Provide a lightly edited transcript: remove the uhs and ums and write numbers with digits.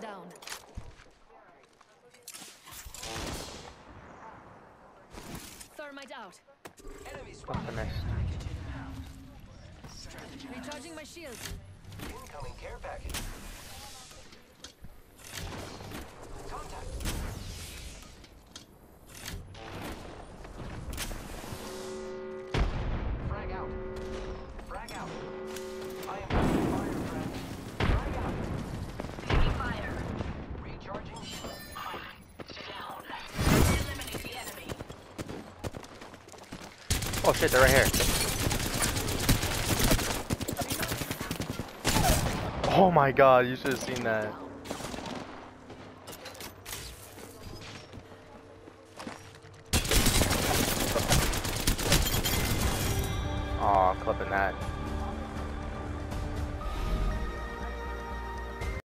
down. Thermite out. Enemy Not spotted. finished. Recharging my shields. Incoming care package. Contact. Frag out. Frag out. I am taking fire, friend. Frag out. Taking fire. Recharging. Down. Eliminate the enemy. Oh shit, they're right here. Oh my god, you should have seen that. Aw, clipping that.